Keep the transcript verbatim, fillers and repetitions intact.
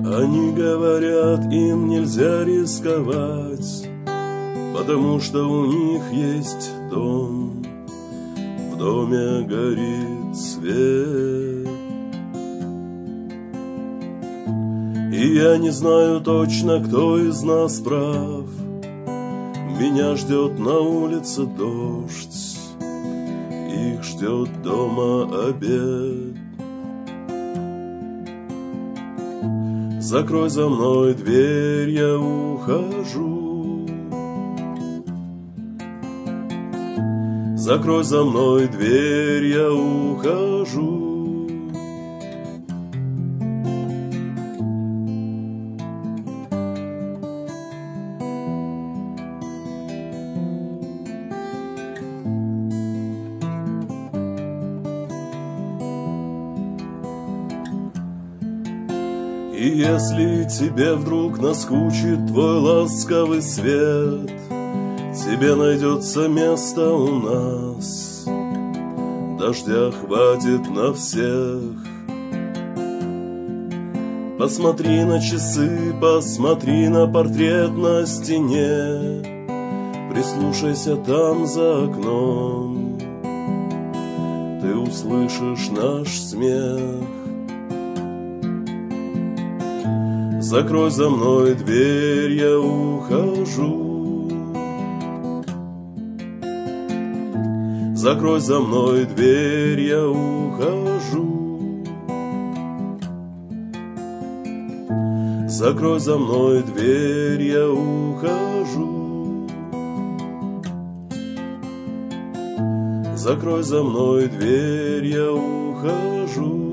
Они говорят, им нельзя рисковать, потому что у них есть дом, в доме горит свет. И я не знаю точно, кто из нас прав. Меня ждет на улице дождь, их ждет дома обед. Закрой за мной дверь, я ухожу. Закрой за мной дверь, я ухожу. И если тебе вдруг наскучит твой ласковый свет, тебе найдется место у нас, дождя хватит на всех. Посмотри на часы, посмотри на портрет на стене, прислушайся там за окном, ты услышишь наш смех. Закрой за мной дверь, я ухожу. Закрой за мной дверь, я ухожу. Закрой за мной дверь, я ухожу. Закрой за мной дверь, я ухожу.